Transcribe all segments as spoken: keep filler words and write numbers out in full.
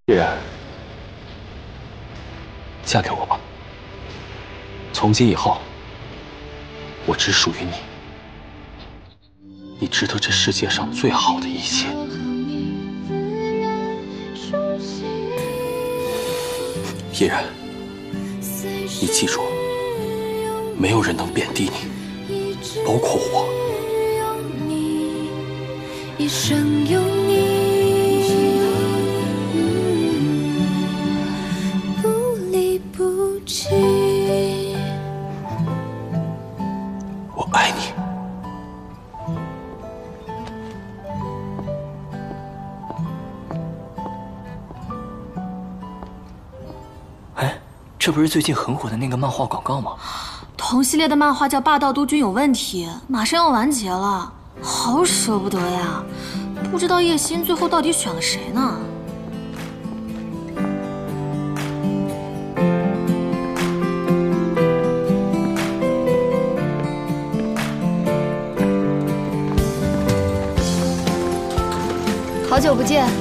嫣然，嫁给我吧。从今以后，我只属于你。你值得这世界上最好的一切。嫣然，你记住，没有人能贬低你，包括我。一生有你。 我爱你。 哎，这不是最近很火的那个漫画广告吗？ 同系列的漫画叫《霸道督军有问题》，马上要完结了，好舍不得呀！不知道叶欣最后到底选了谁呢？ 好久不见，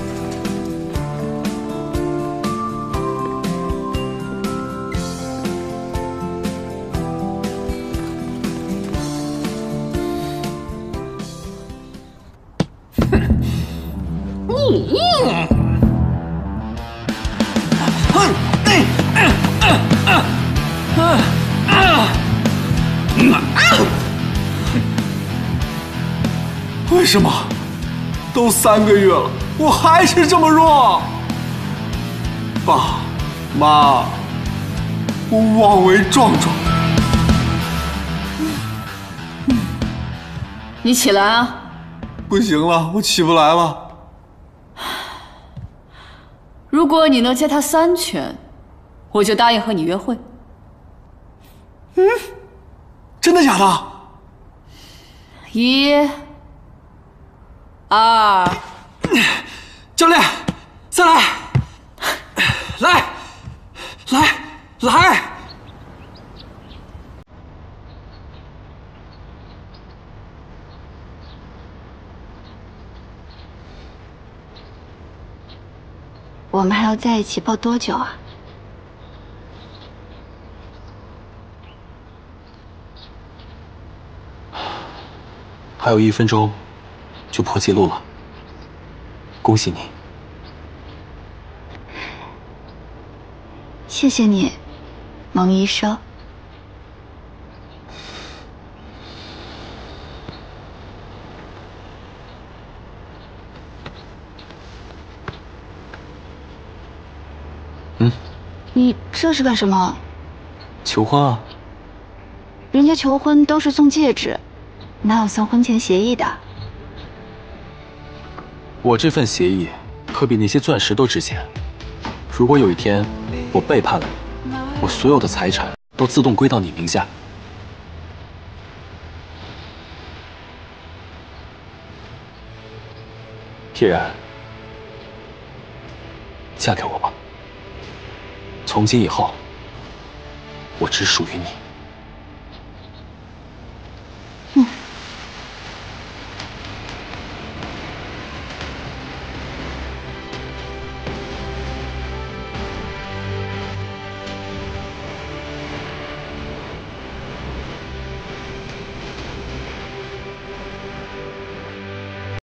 为什么？ 都三个月了，我还是这么弱。爸妈，我枉为壮壮。 你起来啊！ 不行了，我起不来了。 如果你能接他三拳，我就答应和你约会。 嗯，真的假的？ 一。 二， 教练，再来，来，来，来！ 我们还要在一起抱多久啊？ 还有一分钟。 就破纪录了，恭喜你！ 谢谢你，蒙医生。 嗯， 你这是干什么？ 求婚啊！ 人家求婚都是送戒指，哪有送婚前协议的？ 我这份协议可比那些钻石都值钱。如果有一天我背叛了你，我所有的财产都自动归到你名下。嫣然，嫁给我吧。从今以后，我只属于你。